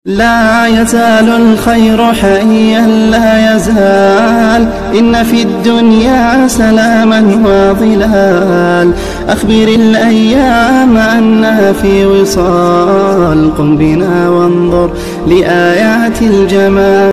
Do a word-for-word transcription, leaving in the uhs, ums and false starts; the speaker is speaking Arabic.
لا يزال الخير حيا لا يزال، إن في الدنيا سلاما وظلال. أخبر الأيام أنها في وصال، قم بنا وانظر لآيات الجمال.